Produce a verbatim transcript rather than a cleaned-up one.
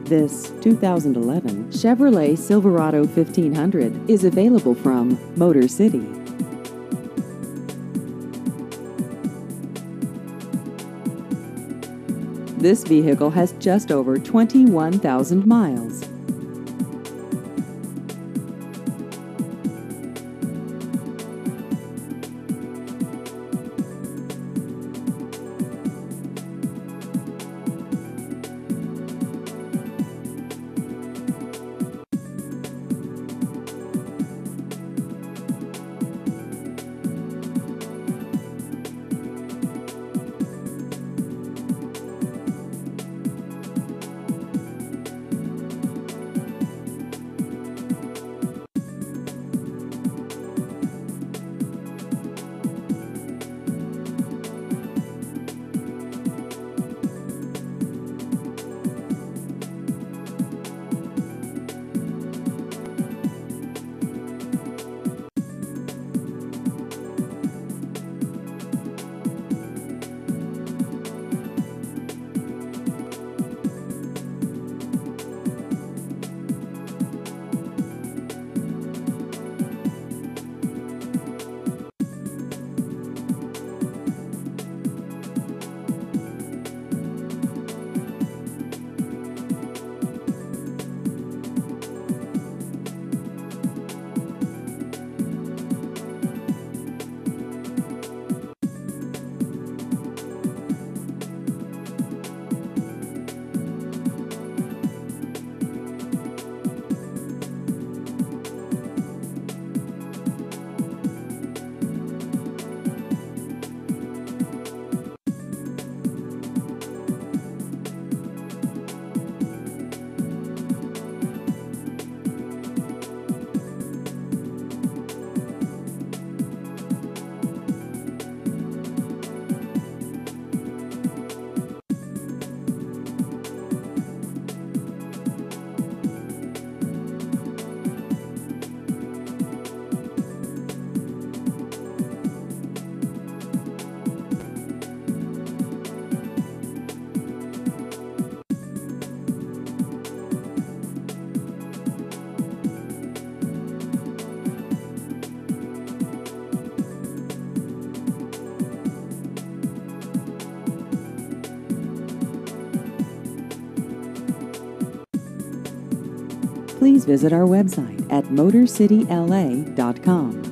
This two thousand eleven Chevrolet Silverado fifteen hundred is available from Motor City. This vehicle has just over twenty-one thousand miles. Please visit our website at motor city L A dot com.